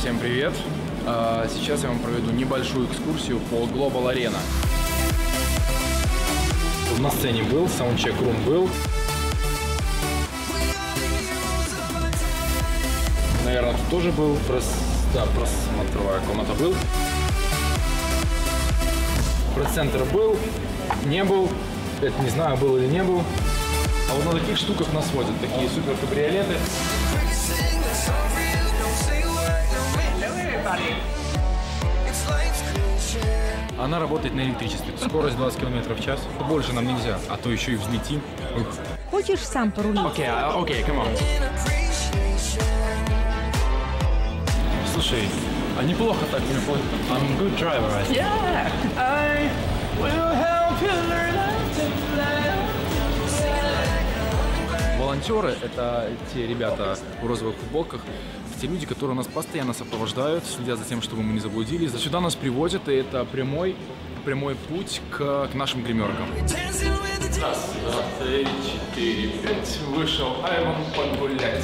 Всем привет! Сейчас я вам проведу небольшую экскурсию по Global Arena. На сцене был, саундчек-рум был. Наверное, тут тоже был. Просмотровая комната был. Пресс-центр был, не был. Это не знаю, был или не был. А вот на таких штуках нас водят. Такие супер кабриолеты. Она работает на электричестве. Скорость 20 км в час. Больше нам нельзя, а то еще и взлетим. Хочешь сам порулить? Окей, come on. Слушай, а неплохо так, неплохо. I'm a good driver, I think. Yeah, I will help you learn to fly. Волонтеры — это те ребята в розовых футболках, те люди, которые нас постоянно сопровождают, следят за тем, чтобы мы не заблудились. Сюда нас привозят, и это прямой путь к нашим гримеркам. Раз, два, три, четыре, пять. Вышел Айван погулять.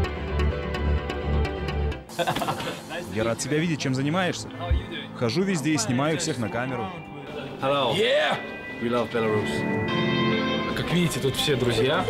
Я рад тебя видеть, чем занимаешься. Хожу везде и снимаю всех на камеру. Hello. Yeah! We love Belarus. Как видите, тут все друзья.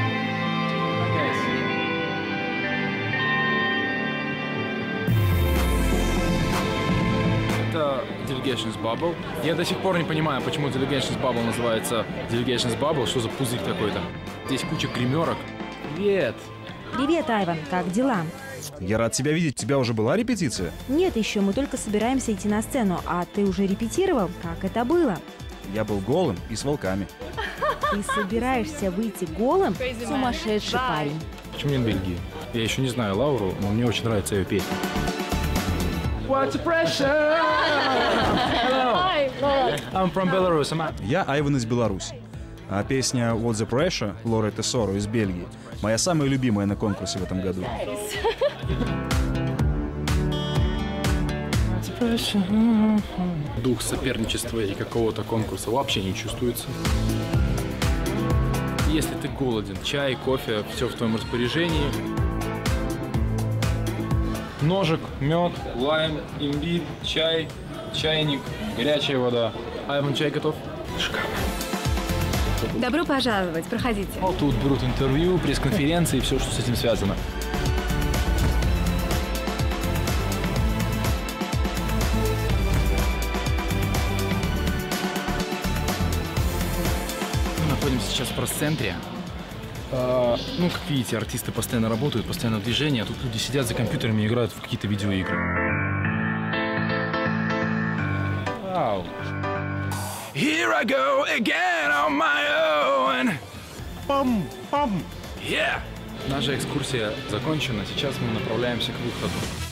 Это Delegations Bubble. Я до сих пор не понимаю, почему Delegations Bubble называется Delegations Bubble. Что за пузырь такой-то? Здесь куча гримерок. Привет! Привет, Айван, как дела? Я рад тебя видеть. У тебя уже была репетиция? Нет еще, мы только собираемся идти на сцену. А ты уже репетировал? Как это было? Я был голым и с волками. Ты собираешься выйти голым? Сумасшедший парень. Почему нет Бельгии? Я еще не знаю Лауру, но мне очень нравится ее петь. What's the pressure? Hello. Hi, Laura. I'm from Belarus. Я Айван из Беларуси. А песня What's the Pressure Лоры Тессоро из Бельгии моя самая любимая на конкурсе в этом году. Дух соперничества и какого-то конкурса вообще не чувствуется. Если ты голоден, чай, кофе, все в твоем распоряжении. Ножик, мед, лайм, имбирь, чай, чайник, горячая вода. Айван, чай готов? Шикарно. Добро пожаловать, проходите. Вот тут берут интервью, пресс-конференции и все, что с этим связано. Мы находимся сейчас в пресс-центре. Ну, как видите, артисты постоянно работают, постоянно в движении, а тут люди сидят за компьютерами и играют в какие-то видеоигры. Вау. Here I go again on my own. Пам-пам! Yeah. Наша экскурсия закончена, сейчас мы направляемся к выходу.